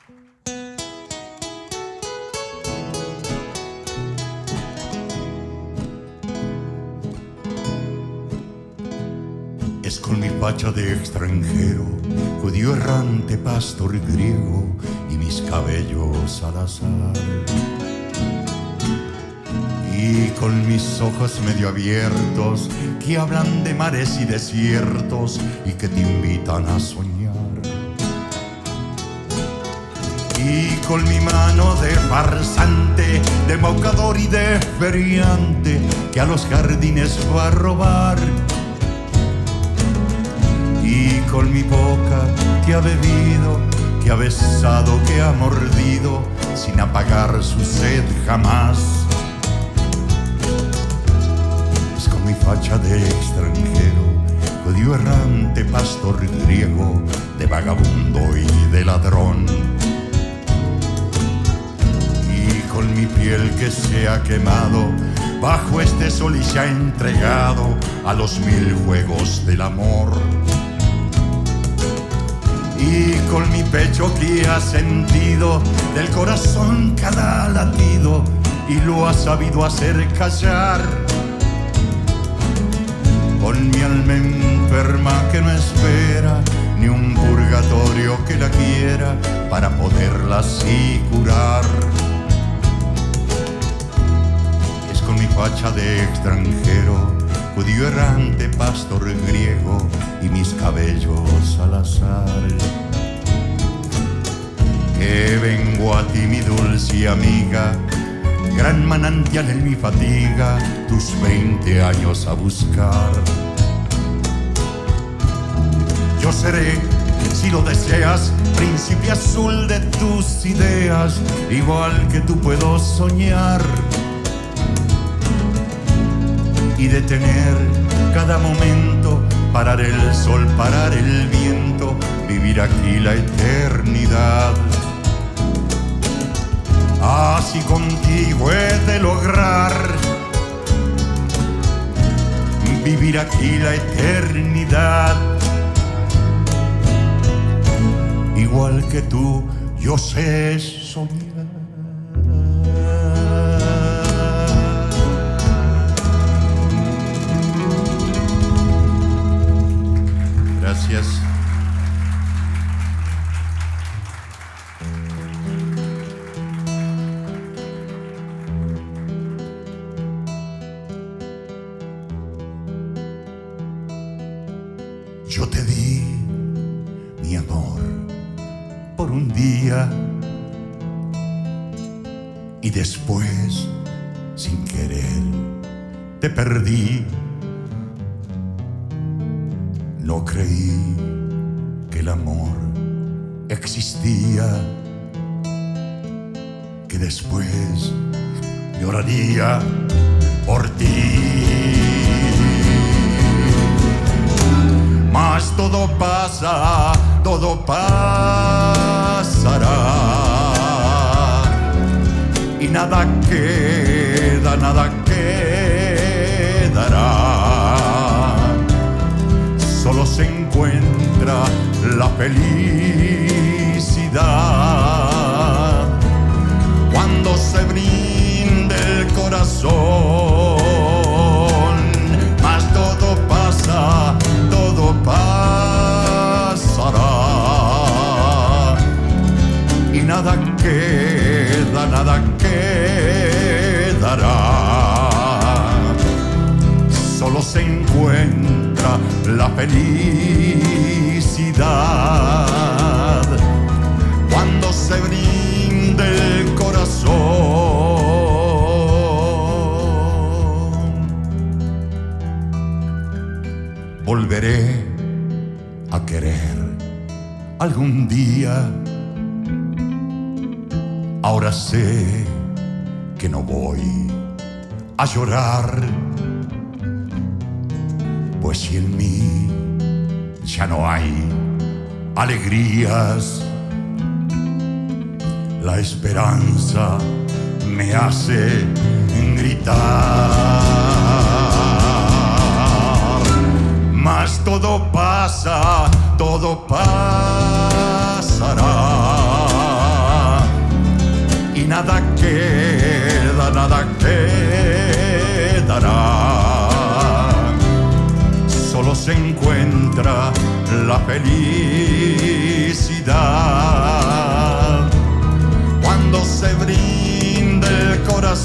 Es con mi facha de extranjero, judío errante, pastor griego, y mis cabellos al azar. Y con mis ojos medio abiertos, que hablan de mares y desiertos, y que te invitan a soñar. Y con mi mano de farsante, de embaucador y de feriante, que a los jardines va a robar. Y con mi boca que ha bebido, que ha besado, que ha mordido, sin apagar su sed jamás. Es con mi facha de extranjero, judío errante, pastor griego, de vagabundo y de ladrón. Y con mi piel que se ha quemado bajo este sol y se ha entregado a los 1000 juegos del amor. Y con mi pecho que ha sentido del corazón cada latido y lo ha sabido hacer callar. Con mi alma enferma que no espera ni un purgatorio que la quiera para poderla así curar. Es con mi facha de extranjero, judío errante, pastor griego, y mis cabellos al azar, que vengo a ti, mi dulce amiga, gran manantial en mi fatiga, tus 20 años a buscar. Yo seré, si lo deseas, príncipe azul de tus ideas, igual que tú puedo soñar y detener cada momento, parar el sol, parar el viento, vivir aquí la eternidad. Así contigo he de lograr vivir aquí la eternidad. Igual que tú, yo sé soñar. Gracias. Yo te di mi amor por un día y después, sin querer, te perdí. No creí que el amor existía, que después lloraría por ti. Mas todo pasa, todo pasará, y nada queda, nada quedará. Solo se encuentra la felicidad cuando se brinde el corazón. Mas todo pasa, todo pasará, y nada queda, nada quedará. Solo se encuentra la felicidad cuando se brinde el corazón. Volveré a querer algún día. Ahora sé que no voy a llorar, pues si en mí ya no hay alegrías, la esperanza me hace gritar. Mas todo pasa, todo pasará, nada queda, nada quedará. Solo se encuentra la felicidad cuando se brinda el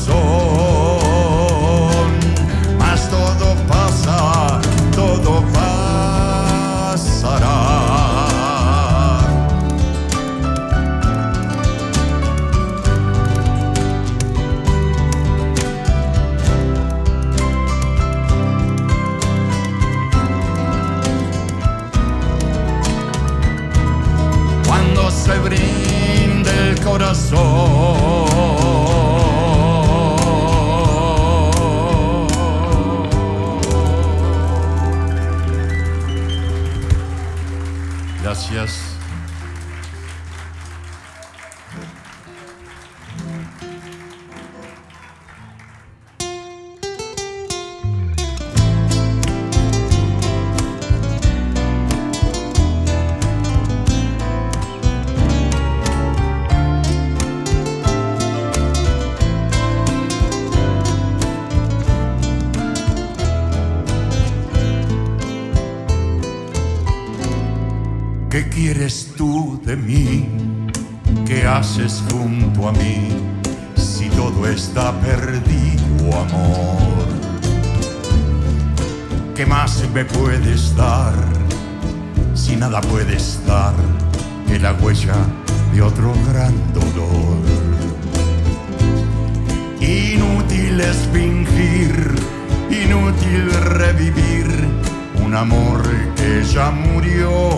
corazón. Mas todo pasa, todo pasará. Cuando se brinde el corazón. Gracias. ¿Qué quieres tú de mí? ¿Qué haces junto a mí? Si todo está perdido, amor. ¿Qué más me puedes dar? Si nada puede estar que la huella de otro gran dolor. Inútil es fingir, inútil revivir un amor que ya murió.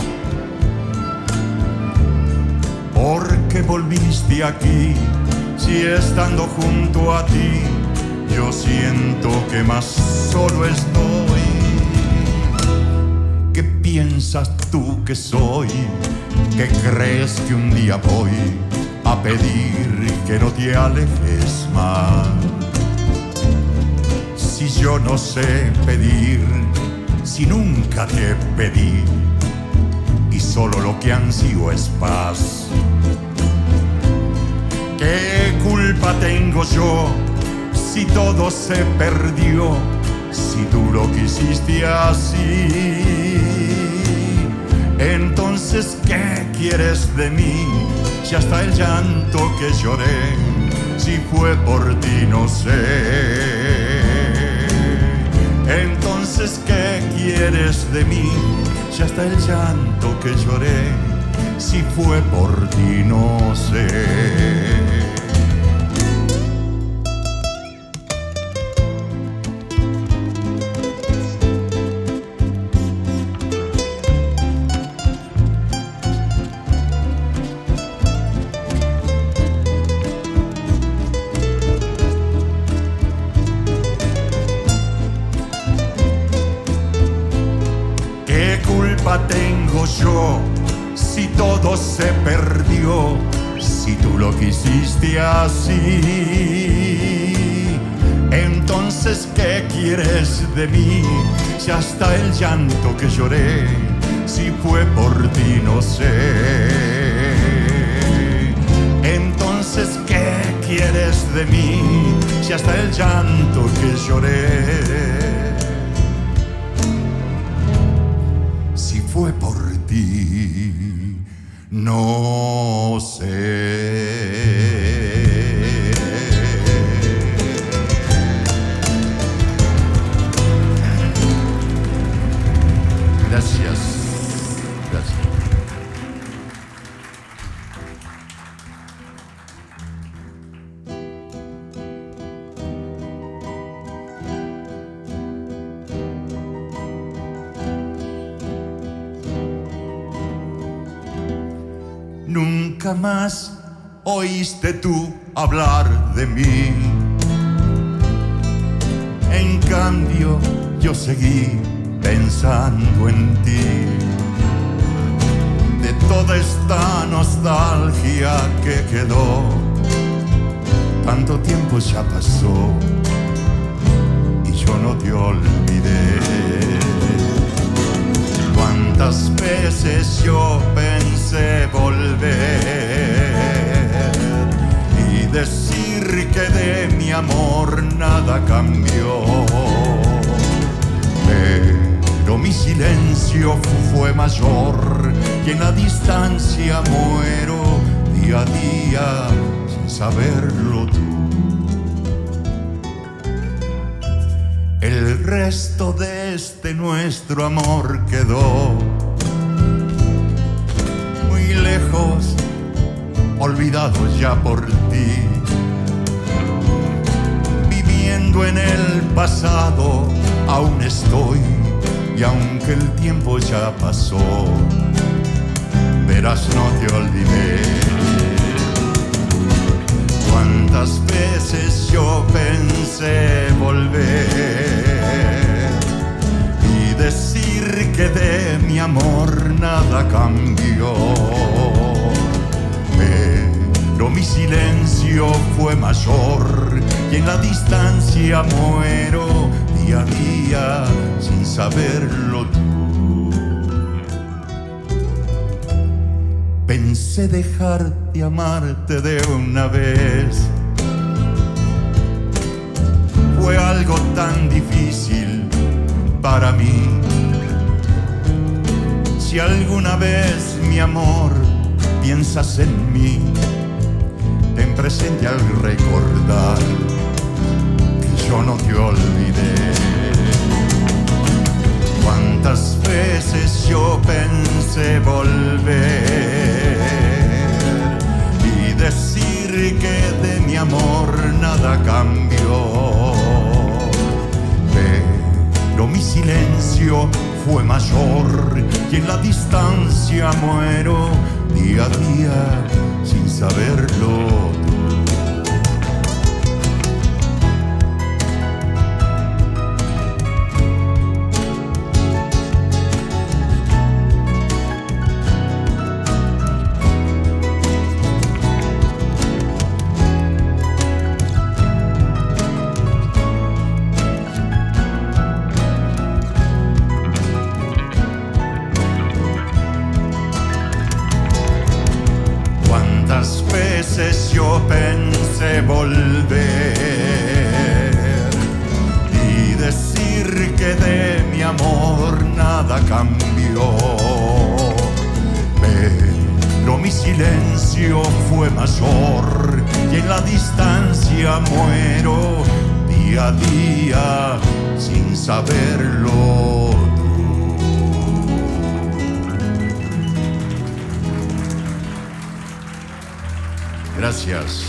¿Por qué volviste aquí si estando junto a ti yo siento que más solo estoy? ¿Qué piensas tú que soy? ¿Qué crees que un día voy a pedir que no te alejes más? Si yo no sé pedir, si nunca te pedí y solo lo que ansío es paz. ¿Qué culpa tengo yo si todo se perdió? Si tú lo quisiste así. Entonces, ¿qué quieres de mí? Si hasta el llanto que lloré, si fue por ti no sé. Entonces, ¿qué quieres de mí? Si hasta el llanto que lloré, si fue por ti no sé. ¿Qué culpa tengo yo si todo se perdió? Si tú lo quisiste así. Entonces, ¿qué quieres de mí? Si hasta el llanto que lloré, si fue por ti no sé. Entonces, ¿qué quieres de mí? Si hasta el llanto que lloré, si fue por ti, no sé. Gracias. Gracias. Nunca más oíste tú hablar de mí. En cambio, yo seguí pensando en ti. De toda esta nostalgia que quedó, tanto tiempo ya pasó y yo no te olvidé. Cuántas veces yo pensé volver y decir mi amor nada cambió. Pero mi silencio fue mayor y en la distancia muero día a día sin saberlo tú. El resto de este nuestro amor quedó muy lejos, olvidado ya por ti. Viviendo en el pasado aún estoy, y aunque el tiempo ya pasó, verás no te olvidé. Cuántas veces yo pensé volver y decir que de mi amor nada cambió, pero mi silencio fue mayor y en la distancia muero día a día sin saberlo tú. Pensé dejar de amarte de una vez, fue algo tan difícil para mí. Si alguna vez, mi amor, piensas en mí, ten presente al recordar que yo no te olvidé. Cuántas veces yo pensé volver y decir que de mi amor nada cambió, pero mi silencio fue mayor y en la distancia muero día a día sin saberlo. Cuántas veces yo pensé volver y decir que de mi amor nada cambió, pero mi silencio fue mayor y en la distancia muero día a día sin saberlo. Gracias.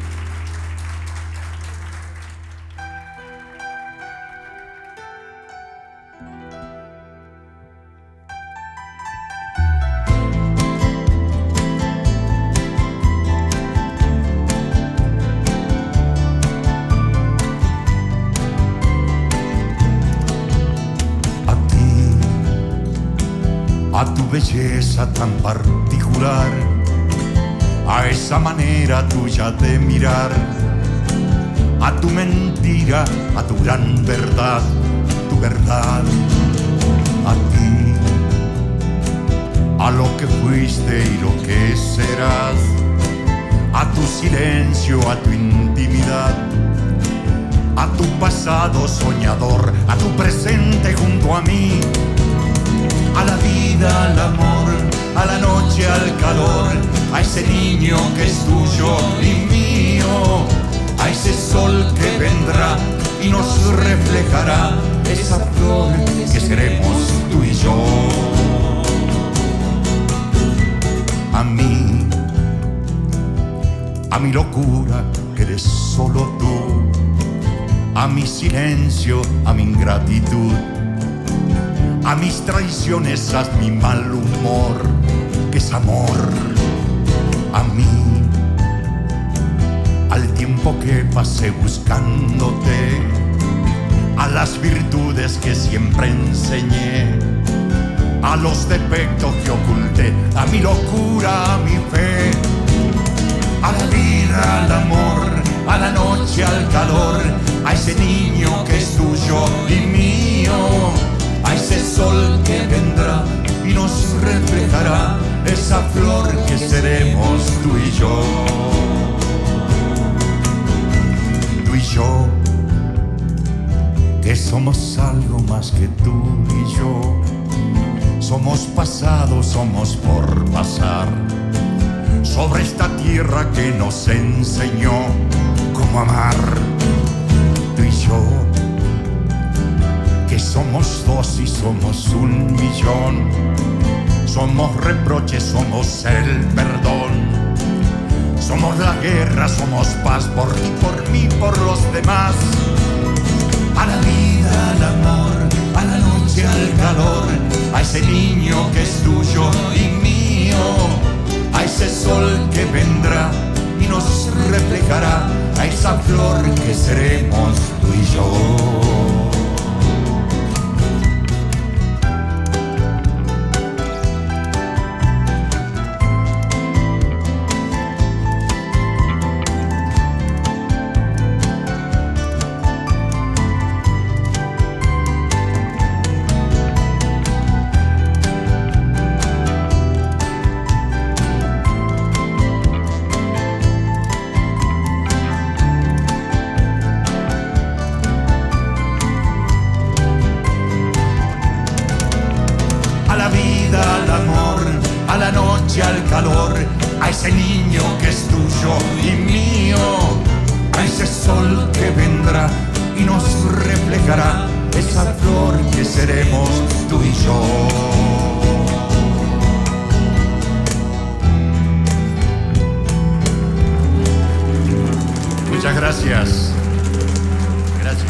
A ti, a tu belleza tan particular, a esa manera tuya de mirar, a tu mentira, a tu gran verdad, tu verdad, a ti, a lo que fuiste y lo que serás, a tu silencio, a tu intimidad, a tu pasado soñador, a tu presente junto a mí, a la vida, al amor, a la noche, al calor, a ese niño que es tuyo y mío, a ese sol que vendrá y nos reflejará, esa flor que seremos tú y yo. A mi locura que eres solo tú, a mi silencio, a mi ingratitud, a mis traiciones, a mi mal humor, que es amor. A mí, al tiempo que pasé buscándote, a las virtudes que siempre enseñé, a los defectos que oculté, a mi locura, a mi fe, a la vida, al amor, a la noche, al calor, a ese niño que es tuyo y mío, a ese sol que vendrá y nos reflejará, esa flor que seremos tú y yo. Tú y somos algo más que tú y yo. Somos pasado, somos por pasar sobre esta tierra que nos enseñó cómo amar. Tú y yo, que somos dos y somos 1.000.000. Somos reproches, somos el perdón. Somos la guerra, somos paz por ti, por mí, por los demás. A la vida, al amor, a la noche, al calor, a ese niño que es tuyo y mío, a ese sol que vendrá y nos reflejará, a esa flor que seremos tú y yo. Al calor, a ese niño que es tuyo y mío, a ese sol que vendrá y nos reflejará, esa flor que seremos tú y yo. Muchas gracias. Gracias.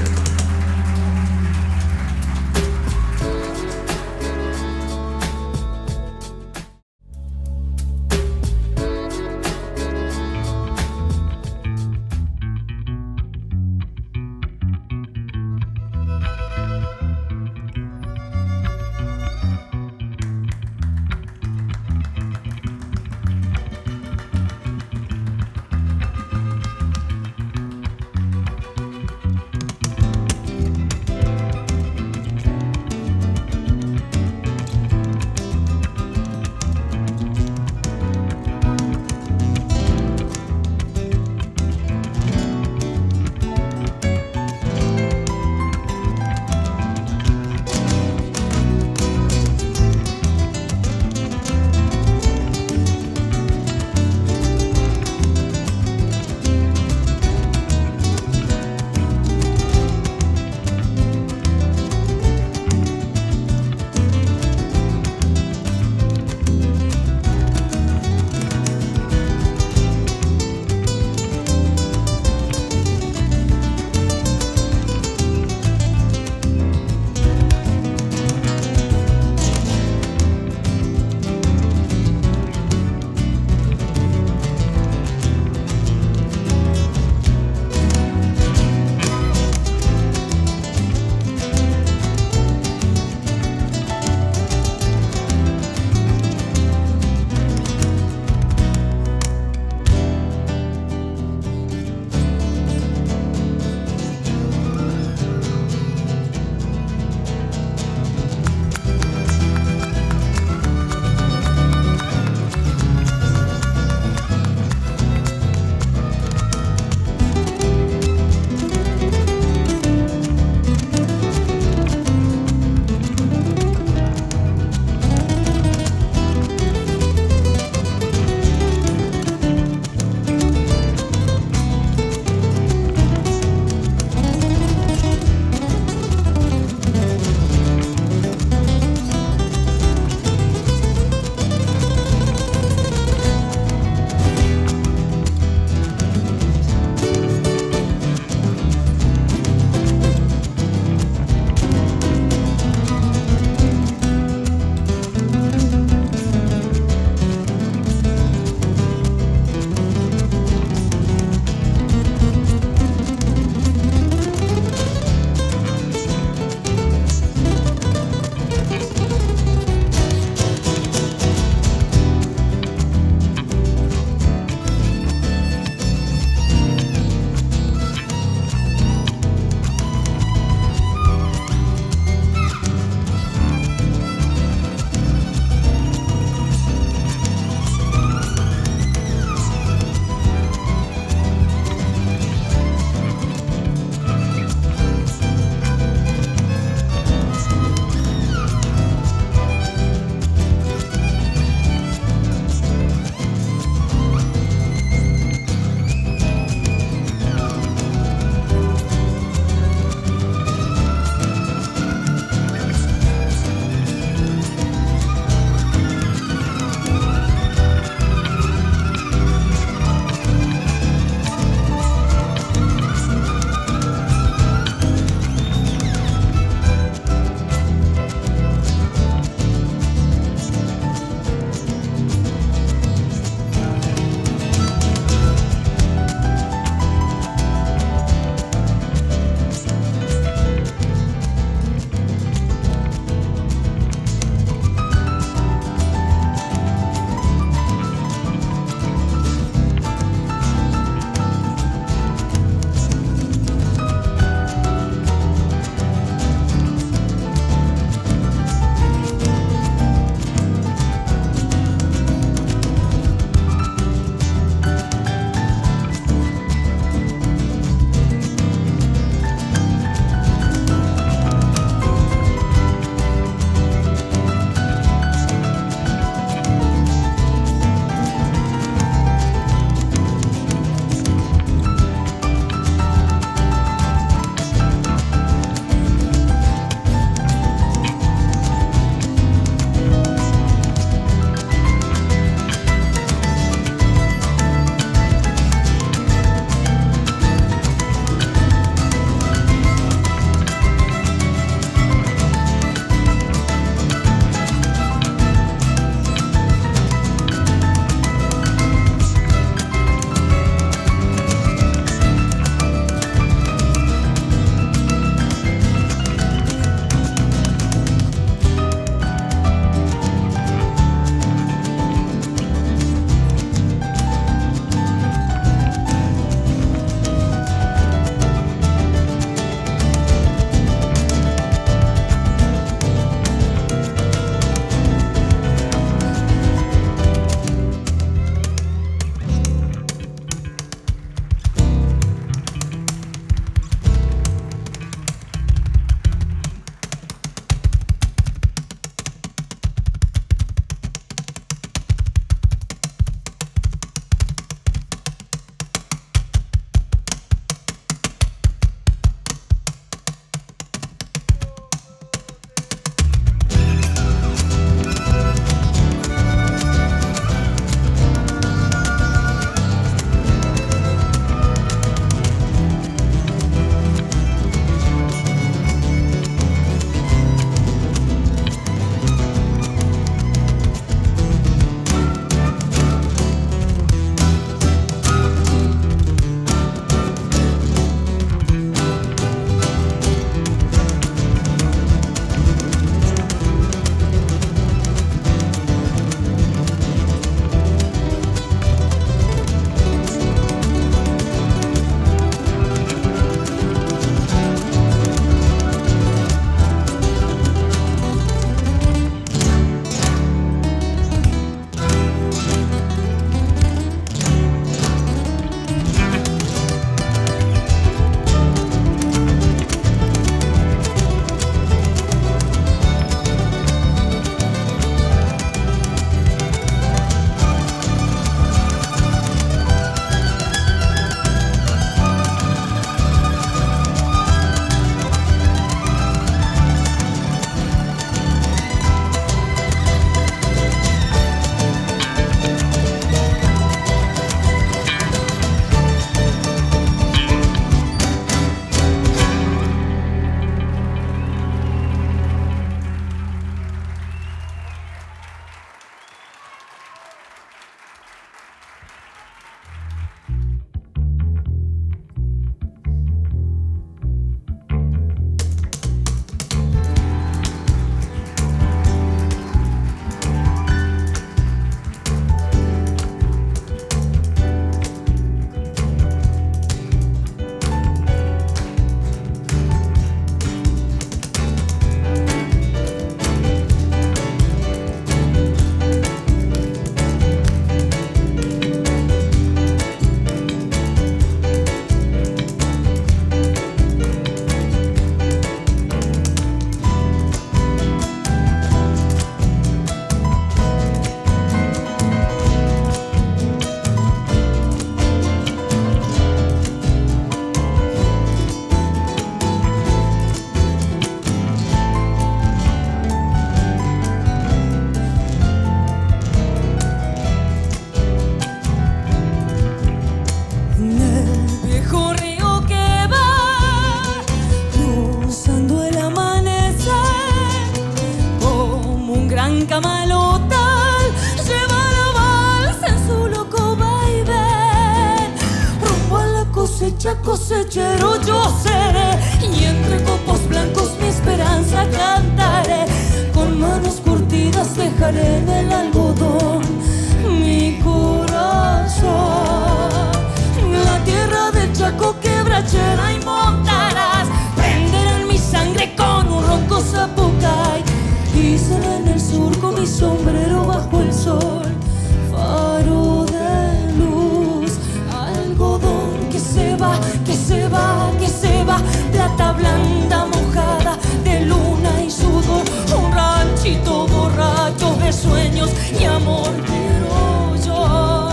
cosechero yo seré, y entre copos blancos mi esperanza cantaré. Con manos curtidas dejaré en el algodón mi corazón. La tierra del Chaco quebrachera y montarás, prenderán mi sangre con un ronco zapucay, y será en el surco mi sombrero bajo el sol, faro de luz, algodón que se va, que se va, que se va, plata blanda mojada de luna y sudor, un ranchito borracho de sueños y amor quiero yo.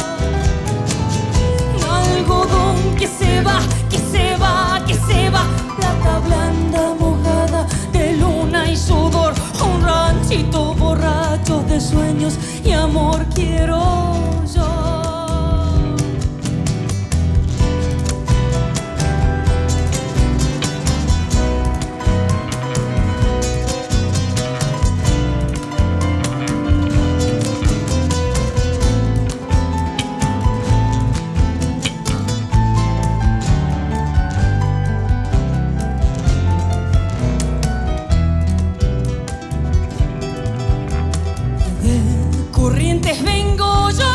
Algodón que se va, que se va, que se va, plata blanda mojada de luna y sudor, un ranchito borracho de sueños y amor quiero yo. Vengo yo,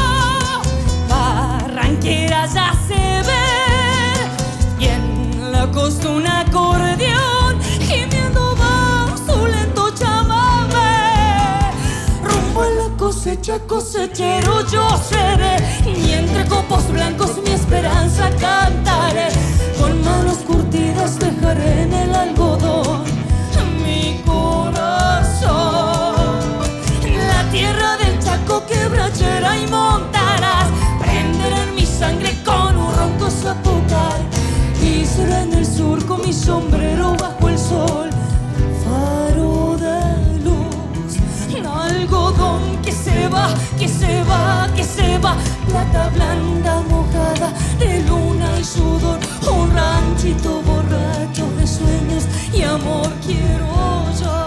Barranquera ya se ve, y en la costa un acordeón gimiendo va su lento chamamé. Rumbo a la cosecha, cosechero yo seré, y entre copos blancos mi esperanza cantaré. Con manos curtidas dejaré en el algodón mi corazón. La tierra del Chaco quebrachera y montarás, prenderán mi sangre con un ronco zapucay, y será en el surco mi sombrero bajo el sol, faro de luz, algodón que se va, que se va, que se va, plata blanda mojada de luna y sudor, un ranchito borracho de sueños y amor quiero yo.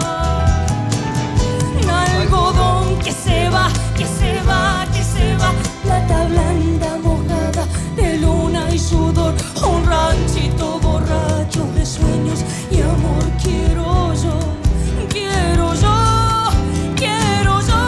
Algodón que se va, que se va, que se va, plata blanda mojada de luna y sudor, un ranchito borracho de sueños y amor quiero yo, quiero yo, quiero yo.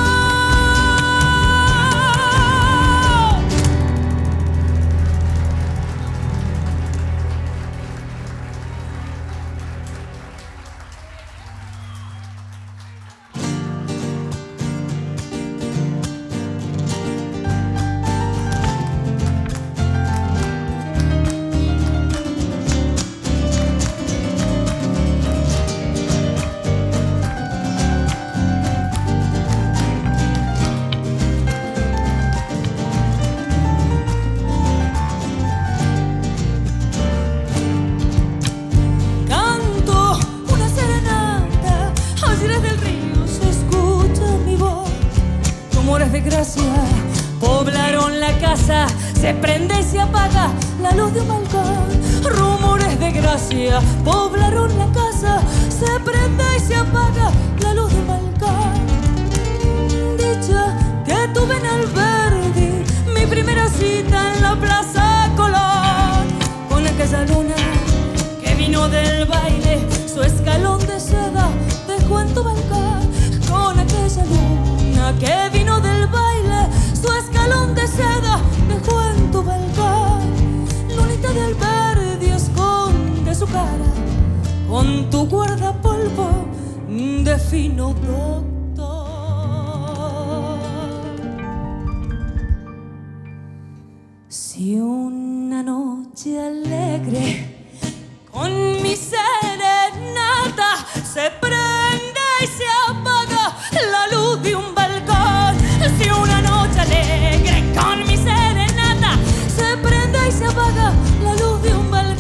Poblaron la casa, se prende y se apaga la luz de un balcón. Rumores de gracia, poblaron la casa, se prende y se apaga la luz de un balcón. Dicha que tuve en Alberdi, mi primera cita en la Plaza Colón, con aquella luna que vino del baile, su escalón de seda dejó en tu balcón. Con aquella luna que vino del baile, su escalón de seda dejó en tu balcón. Lunita de Alberdi esconde su cara con tu guardapolvo de fino doctor. Si una noche alegre con mi serenata se prende y se apaga la luz de un balcón, si una noche alegre con mi serenata se prende y se apaga la luz de un balcón.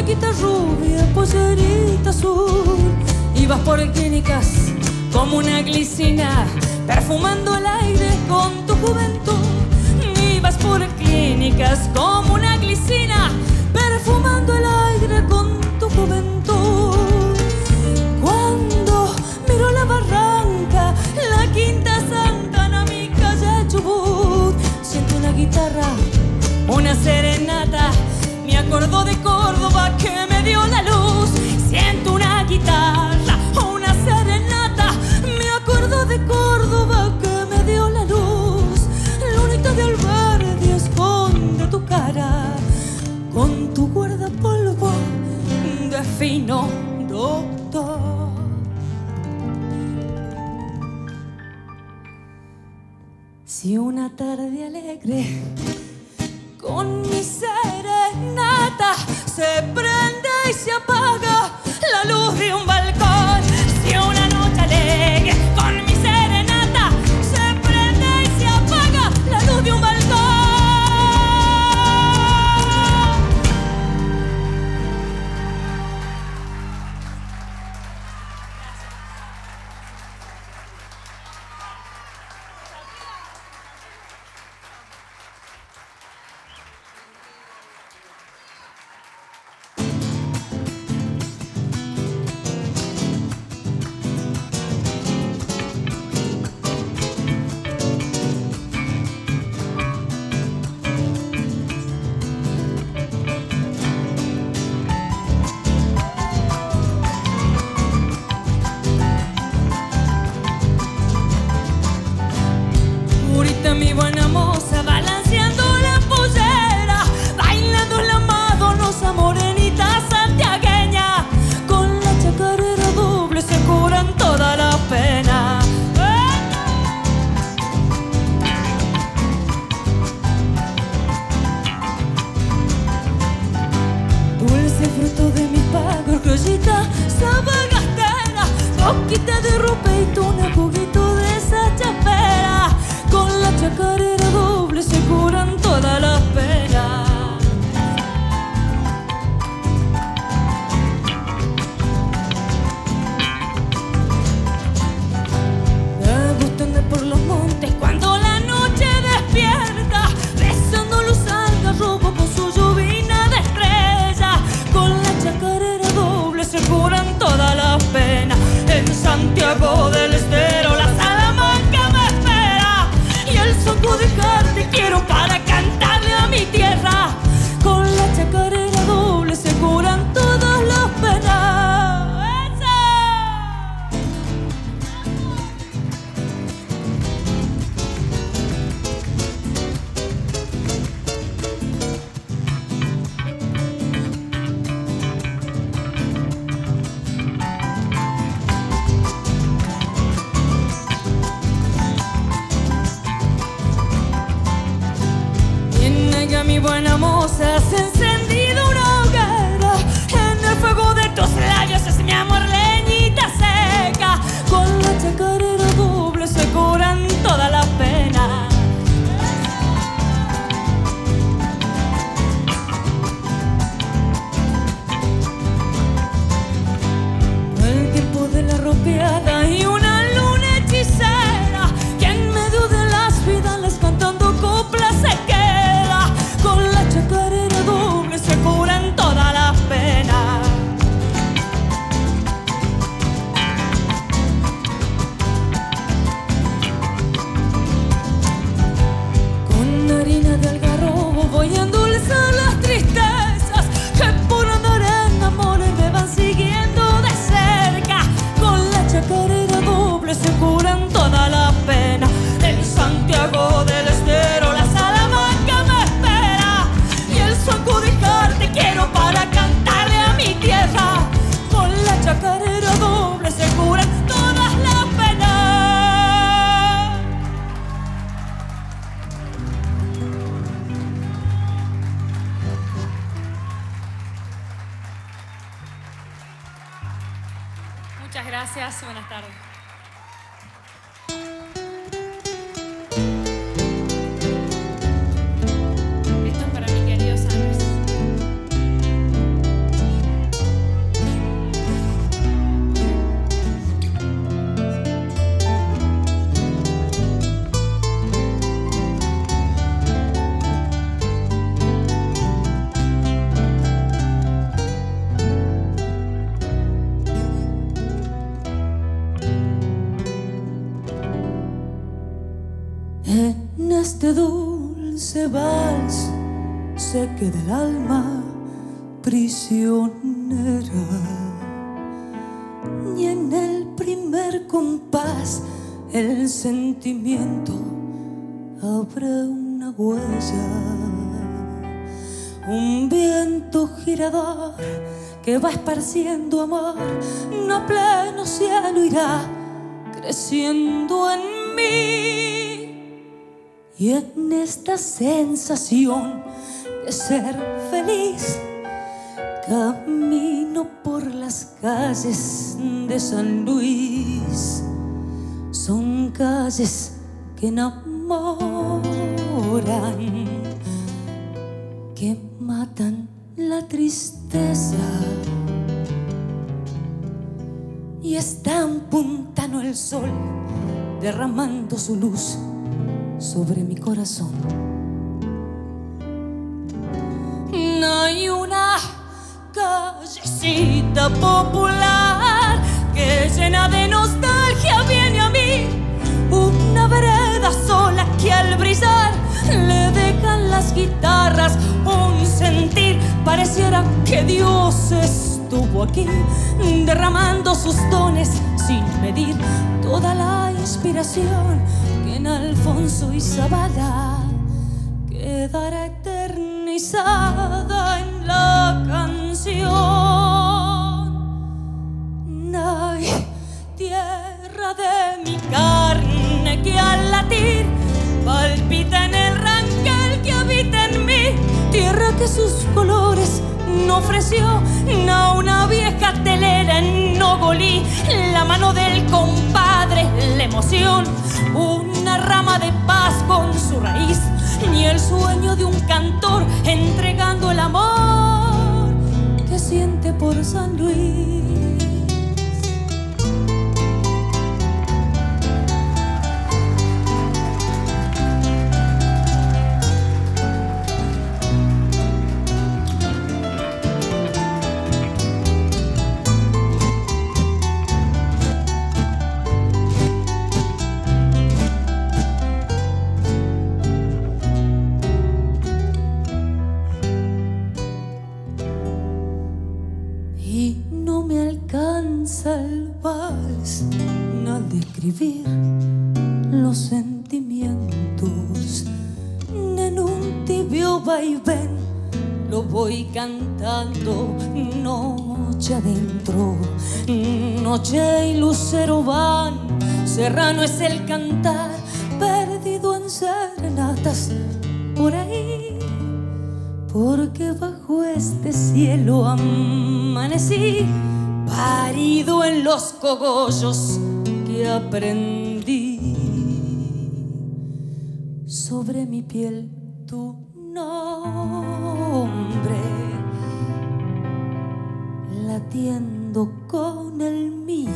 Muñequita rubia, pollerita azul. Ibas por clínicas como una glicina, perfumando el aire con tu juventud. Ibas por clínicas como una glicina, perfumando el aire con tu juventud. Cuando miro la barranca, la Quinta Santana, mi calle Chubut, siento una guitarra, una serenata, me acordó de Córdoba que me dio la luz. Siento una guitarra, una serenata, me acordó de Córdoba que me dio la luz. Lunita de Alberdi esconde tu cara con tu guardapolvo de fino doctor. Si una tarde alegre con mi serenata se prende y se apaga la luz de un balcón. Si una noche alegre con mi serenata se prende y se apaga la luz de un balcón. Mi buena moza balanceando la pollera, bailando la Madonna morenita santiagueña, con la chacarera doble se curan todas las penas. Dulce fruto de mis pagos, criollita, sabagastera, boquita de rupeito, un juguito de esa chapera. Con la chacarera doble se curan todas las penas. Me gusta andar por los montes cuando la noche despierta, besando los algarrobos con su lluvia de estrella. Con la chacarera doble se curan todas las penas. En Santiago del Estero la Salamanca me espera, y el soco de Jarte quiero para cantarle a mi tierra. Con la chacarera doble se curan todas las penas. ¡Esa! Mi buena moza, has encendido una hoguera, en el fuego de tus labios es mi amor leñita seca. Con la chacarera doble se curan todas las penas. El tiempo de la ropeada y una luna hechicera, que en medio de las vidales cantando coplas se queda. Con la chacarera doble se curan todas las penas. Con harina de algarrobo voy a endulzar las tristezas que por andar en amores me van siguiendo de cerca. Con la chacarera doble se curan todas las penas. En Santiago del Estero la Salamanca me espera, y el soco de Jarte quiero para cantarle a mi tierra. Con la chacarera doble se curan todas las penas. Muchas gracias, buenas tardes. Esto es para mi querido San Luis. se queda el alma prisionera. Y en el primer compás el sentimiento abre una huella, un viento girador que va esparciendo amor, a pleno cielo irá creciendo en mí. Y en esta sensación de ser feliz camino por las calles de San Luis. Son calles que enamoran, que matan la tristeza. Y está un puntano el sol derramando su luz sobre mi corazón. No hay una callecita popular que llena de nostalgia viene a mí, una vereda sola que al brillar le dejan las guitarras un sentir. Pareciera que Dios estuvo aquí derramando sus dones sin medir toda la inspiración que en Alfonso y Zavala quedará eternizada en la canción. Ay, tierra de mi carne que al latir palpita en el ranquel que habita en mí, tierra que sus colores no ofreció a una vieja telera en Nogolí, la mano del compadre, la emoción, una rama de paz con su raíz y el sueño de un cantor entregando el amor que siente por San Luis. El vals al describir los sentimientos en un tibio vaivén lo voy cantando noche adentro, noche y lucero van, serrano es el cantar perdido en serenatas por ahí, porque bajo este cielo amanecí parido en los cogollos que aprendí. Sobre mi piel tu nombre, latiendo con el mío.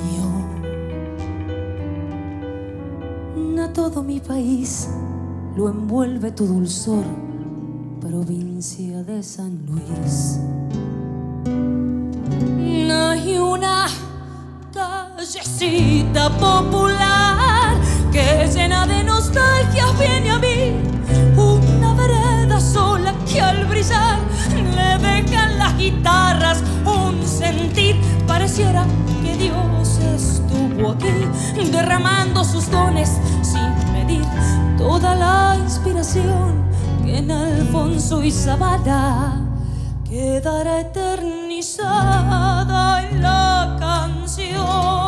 A todo mi país lo envuelve tu dulzor, provincia de San Luis. Hay una callecita popular que llena de nostalgia viene a mí, una vereda sola que al brillar le dejan las guitarras un sentir. Pareciera que Dios estuvo aquí derramando sus dones sin medir toda la inspiración que en Alfonso y Zavala quedará eternizada en la canción.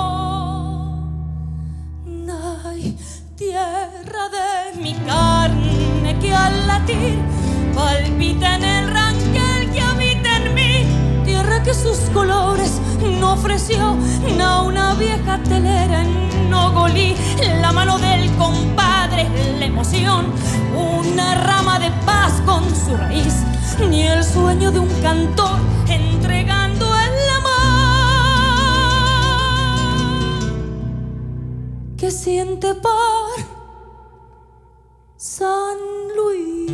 Ay, tierra de mi carne que al latir palpita en el ranquel que habita en mí, tierra que sus colores no ofreció a una vieja telera en Nogolí, la mano del compadre, la emoción, una rama de paz con su raíz ni el sueño de un cantor entregando el amor que siente por San Luis.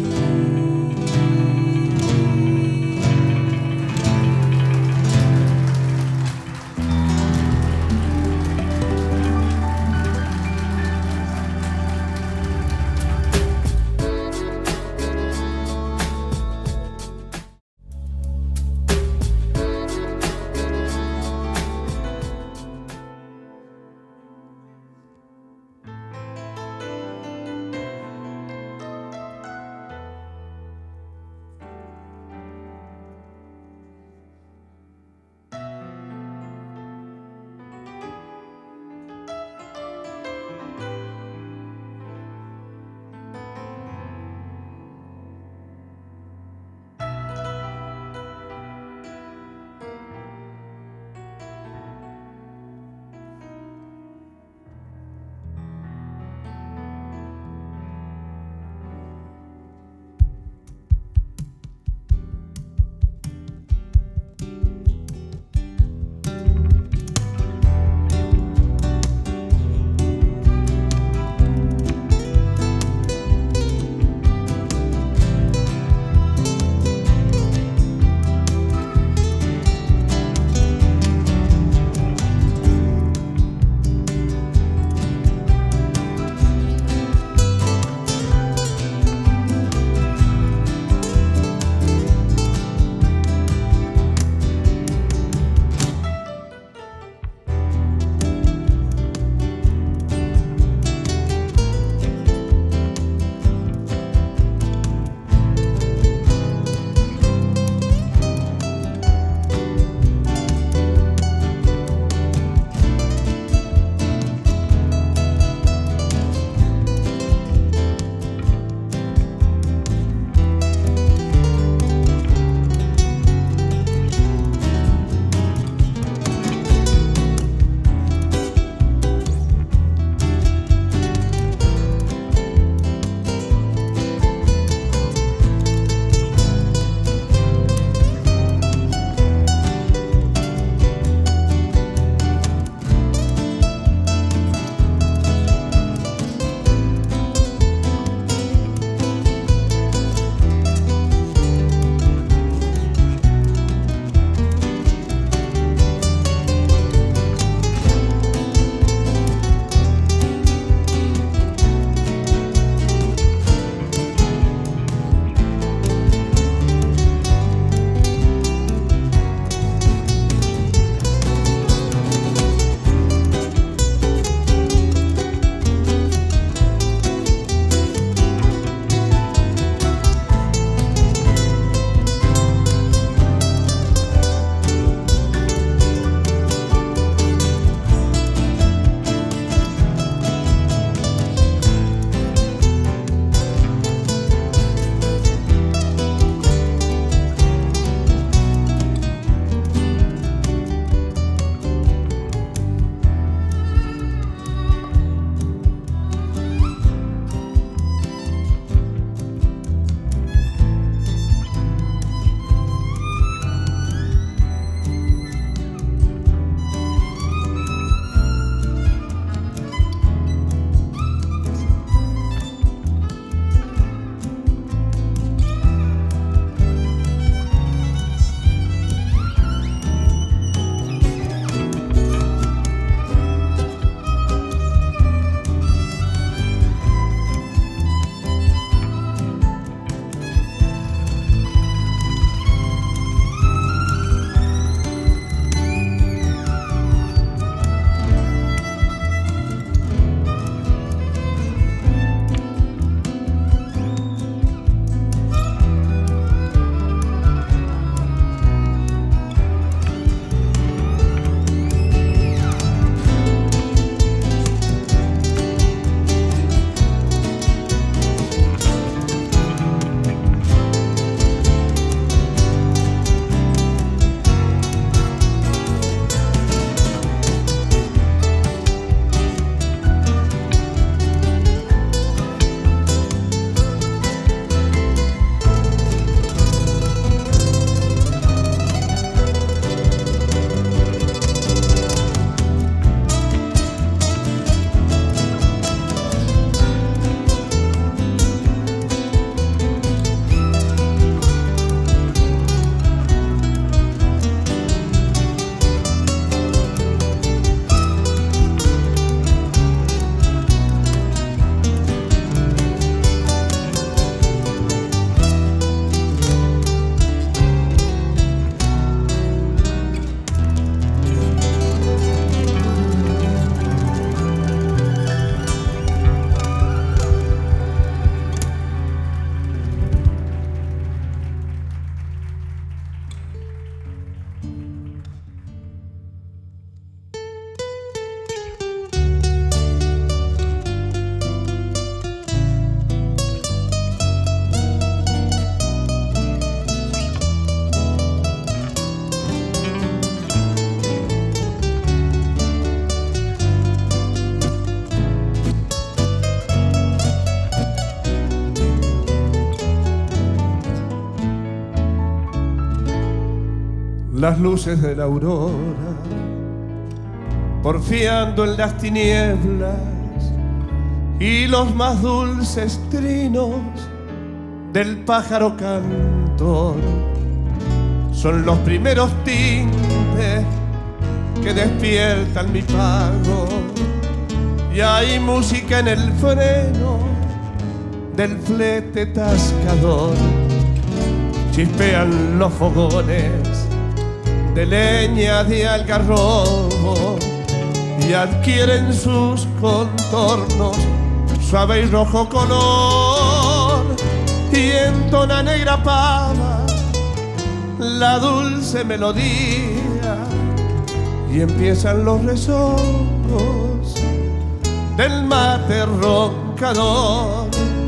las luces de la aurora, porfiando en las tinieblas y los más dulces trinos del pájaro cantor son los primeros tintes que despiertan mi pago. Y hay música en el freno del flete tascador, chispean los fogones de leña de algarrobo y adquieren sus contornos suave y rojo color, y entona negra pava la dulce melodía, y empiezan los rezongos del mate roncador.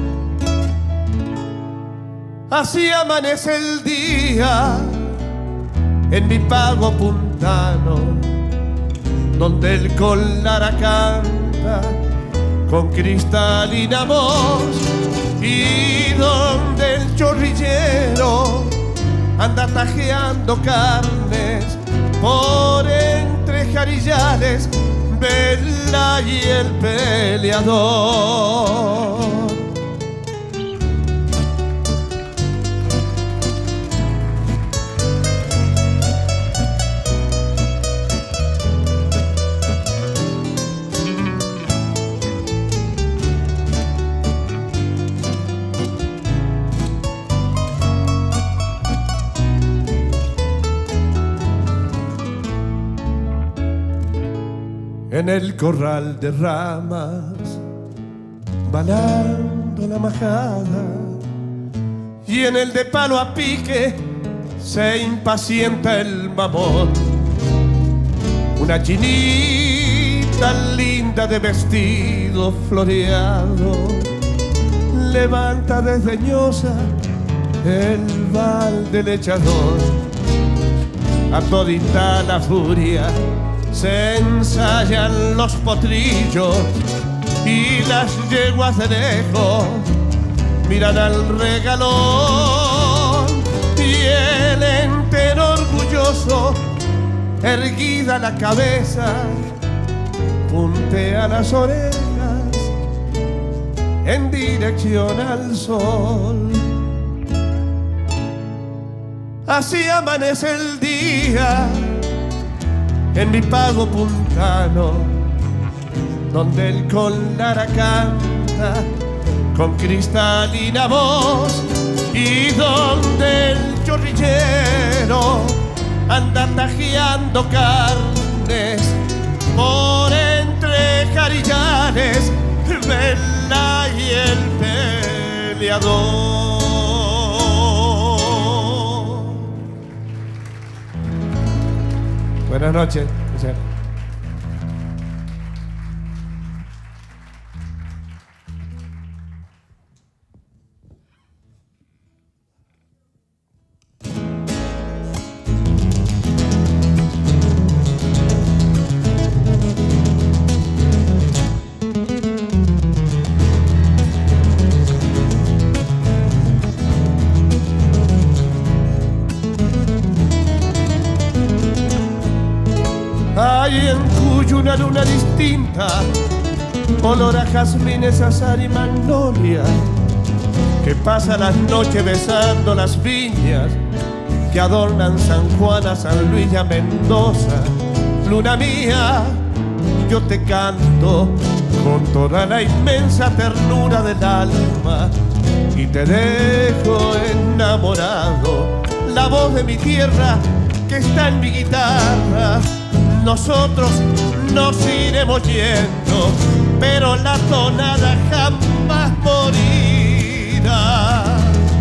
Así amanece el día en mi pago puntano, donde el colara canta con cristalina voz y donde el chorrillero anda tajeando carnes por entre jarillales, Vela y el peleador. En el corral de ramas, balando la majada, y en el de palo a pique se impacienta el mamón. Una chinita linda de vestido floreado levanta desdeñosa el balde lechador. A todita la furia se ensayan los potrillos y las yeguas de lejos miran al regalón, y el entero orgulloso, erguida la cabeza, puntea las orejas en dirección al sol. Así amanece el día en mi pago puntano, donde el colara canta con cristalina voz y donde el chorrillero anda tajeando carnes por entre jarillanes, Vela y el peleador. Buenas noches. Hay en Cuyo una luna distinta, olor a jazmines, azar y magnolia, que pasa las noches besando las viñas que adornan San Juan, a San Luis y a Mendoza. Luna mía, yo te canto con toda la inmensa ternura del alma y te dejo enamorado. La voz de mi tierra que está en mi guitarra. Nosotros nos iremos yendo, pero la tonada jamás morirá.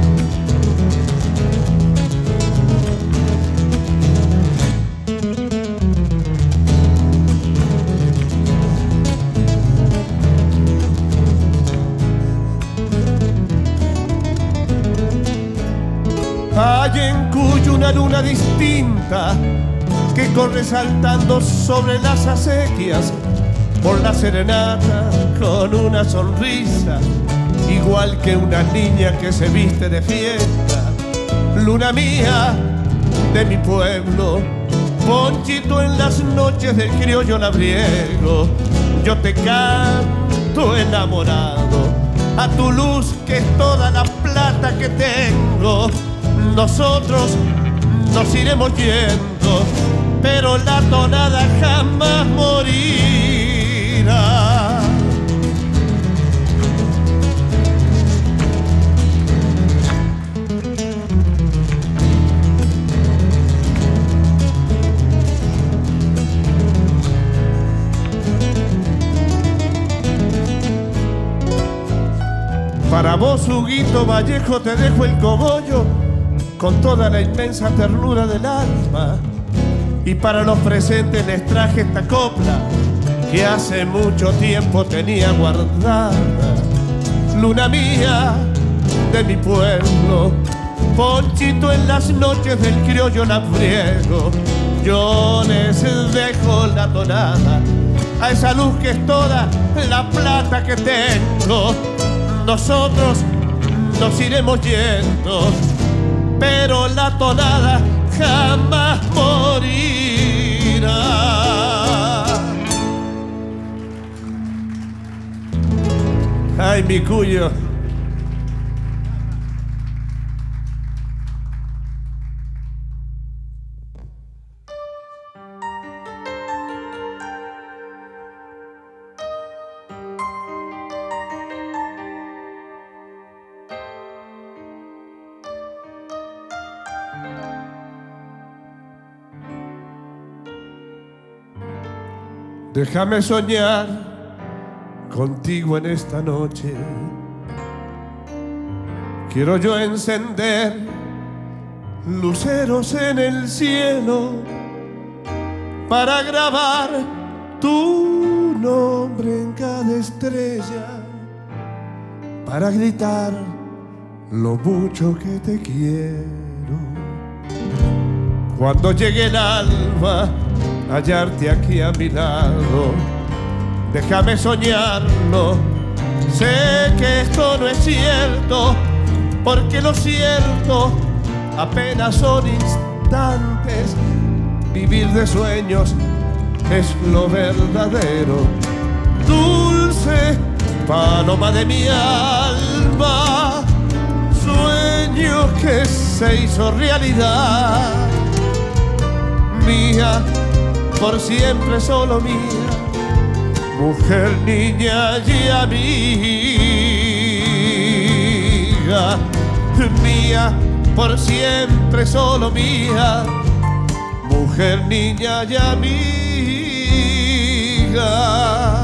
Hay en Cuyo una luna distinta que corre saltando sobre las acequias por la serenata con una sonrisa, igual que una niña que se viste de fiesta. Luna mía, de mi pueblo, ponchito en las noches del criollo labriego, yo te canto enamorado, a tu luz que es toda la plata que tengo. Nosotros nos iremos yendo, pero la tonada jamás morirá. Para vos, Huguito Vallejo, te dejo el cogollo con toda la inmensa ternura del alma. Y para los presentes les traje esta copla que hace mucho tiempo tenía guardada. Luna mía de mi pueblo, ponchito en las noches del criollo labriego, yo les dejo la tonada a esa luz que es toda la plata que tengo. Nosotros nos iremos yendo, pero la tonada jamás morirá. Ay, mi cuyo. Déjame soñar contigo en esta noche. Quiero yo encender luceros en el cielo para grabar tu nombre en cada estrella, para gritar lo mucho que te quiero. Cuando llegue el alba, hallarte aquí a mi lado, déjame soñarlo. Sé que esto no es cierto, porque lo cierto apenas son instantes. Vivir de sueños es lo verdadero. Dulce paloma de mi alma, sueño que se hizo realidad. Mía, por siempre solo mía, mujer, niña y amiga. Mía, por siempre solo mía, mujer, niña y amiga.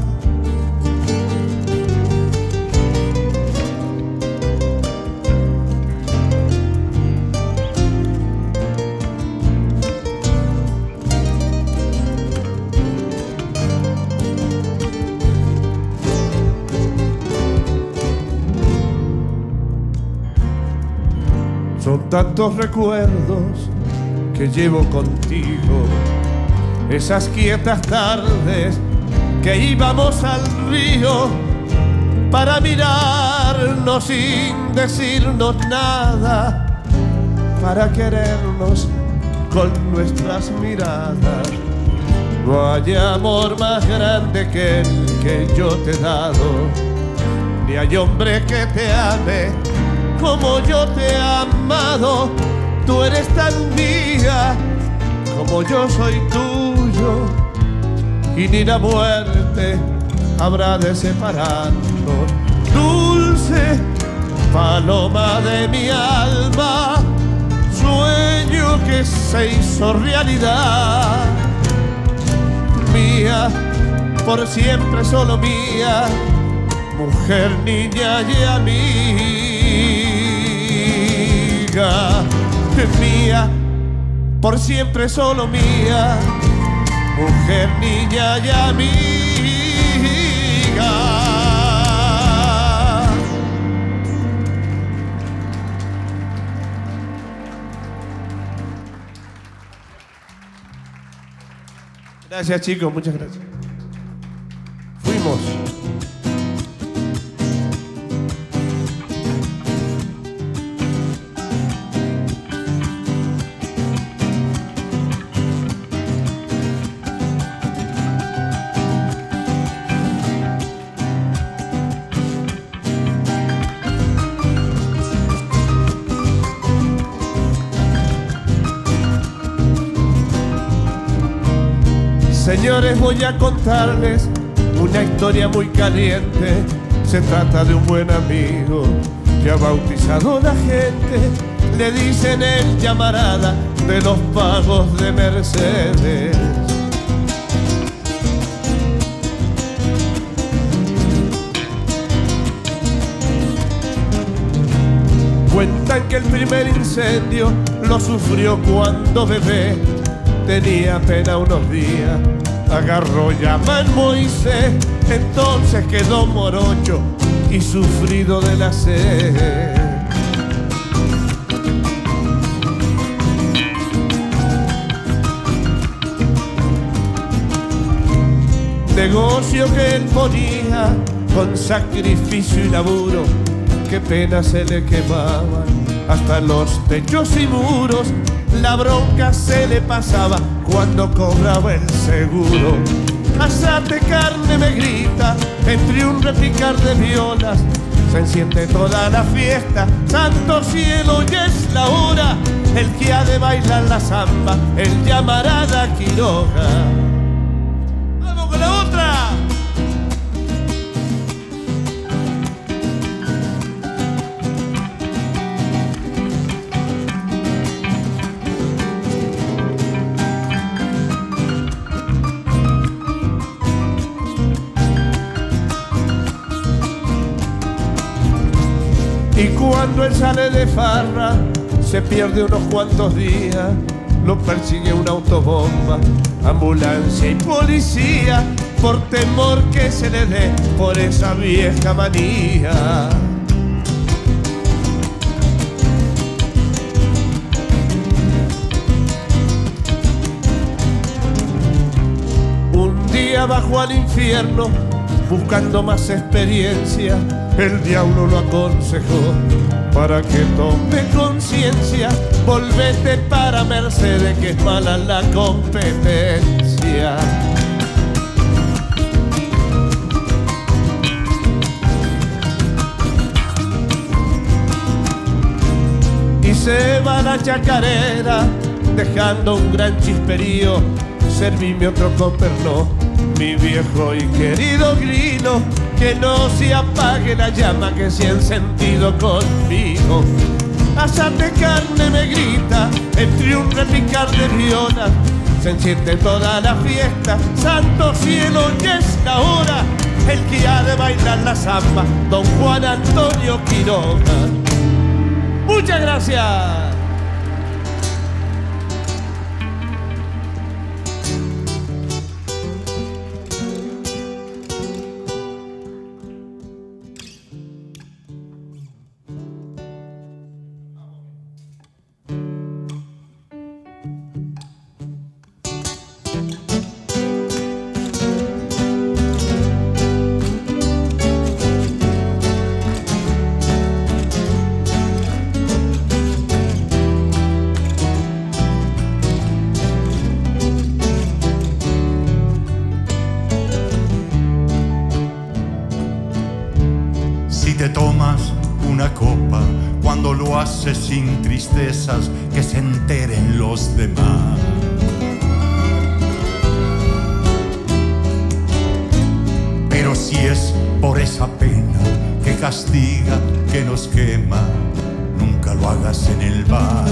Son tantos recuerdos que llevo contigo, esas quietas tardes que íbamos al río para mirarnos sin decirnos nada, para querernos con nuestras miradas. No hay amor más grande que el que yo te he dado, ni hay hombre que te ame como yo te he amado. Tú eres tan mía como yo soy tuyo, y ni la muerte habrá de separarnos. Dulce paloma de mi alma, sueño que se hizo realidad. Mía, por siempre solo mía, mujer, niña y amiga. Mía, por siempre solo mía, mujer, niña y amiga. Gracias, chicos, muchas gracias. Fuimos. Señores, voy a contarles una historia muy caliente. Se trata de un buen amigo que ha bautizado a la gente. Le dicen el llamarada de los pagos de Mercedes. Cuentan que el primer incendio lo sufrió cuando bebé tenía apenas unos días. Agarró llama en Moisés, entonces quedó morocho y sufrido de la sed. Negocio que él ponía con sacrificio y laburo, qué pena se le quemaban hasta los techos y muros. La bronca se le pasaba cuando cobraba el seguro. Asate carne, me grita, entre un repicar de violas. Se enciende toda la fiesta, santo cielo, ya es la hora. El que ha de bailar la samba, el llamarada Quiroga. ¡Vamos con la otra! Y cuando él sale de farra, se pierde unos cuantos días. Lo persigue una autobomba, ambulancia y policía, por temor que se le dé por esa vieja manía. Un día bajó al infierno buscando más experiencia. El diablo lo aconsejó para que tome conciencia. Volvete para Mercedes, que es mala la competencia. Y se va la chacarera dejando un gran chisperío. Servime otro coperno, mi viejo y querido grilo, que no se apague la llama que se ha encendido conmigo. Asate carne, me grita, entre un repicar de violas. Se enciende toda la fiesta, santo cielo, ya es la hora. El que ha de bailar la samba, don Juan Antonio Quiroga. ¡Muchas gracias! Te tomas una copa cuando lo haces sin tristezas, que se enteren los demás. Pero si es por esa pena que castiga, que nos quema, nunca lo hagas en el bar.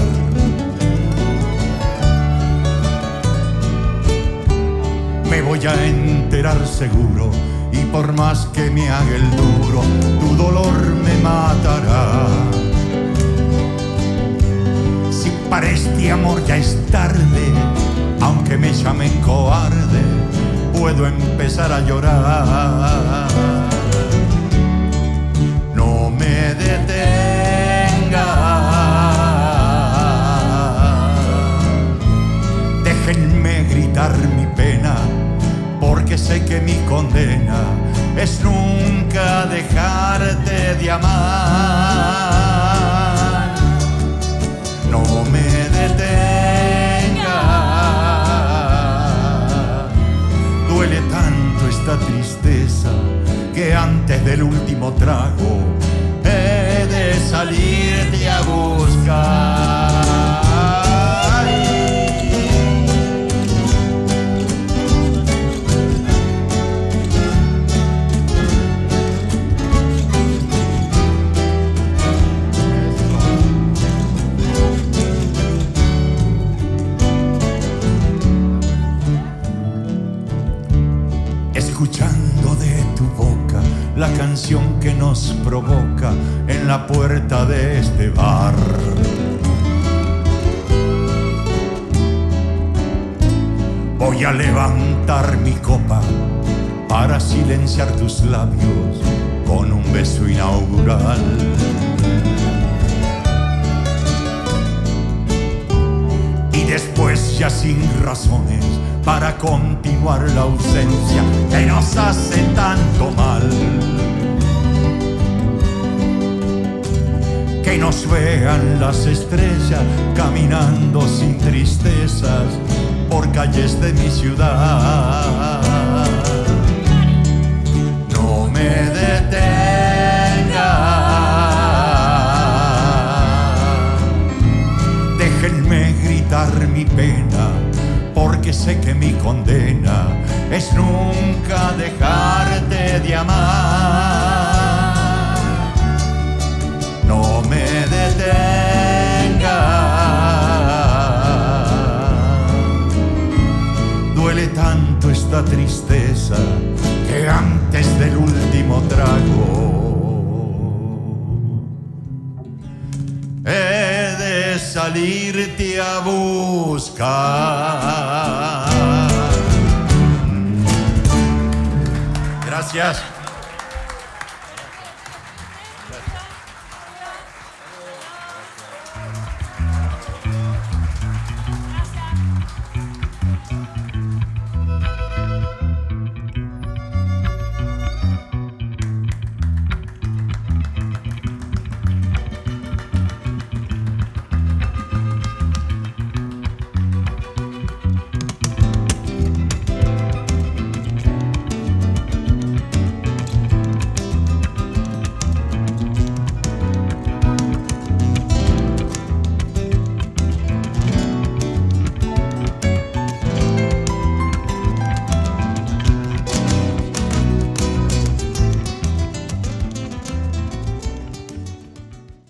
Me voy a enterar seguro, y por más que me haga el duro, tu dolor me matará. Si para este amor ya es tarde, aunque me llamen cobarde, puedo empezar a llorar. No me detenga, déjenme gritar mi pena, porque sé que mi condena es nunca dejarte de amar. No me detenga, duele tanto esta tristeza que antes del último trago he de salirte a buscar. la canción que nos provoca en la puerta de este bar. Voy a levantar mi copa para silenciar tus labios con un beso inaugural. Y después, ya sin razones, para continuar la ausencia que nos hace tanto mal, que nos vean las estrellas caminando sin tristezas por calles de mi ciudad. No me detenga, déjenme gritar mi pena, porque sé que mi condena es nunca dejarte de amar. No me detenga, duele tanto esta tristeza que antes del último trago he de salirte a buscar. Gracias.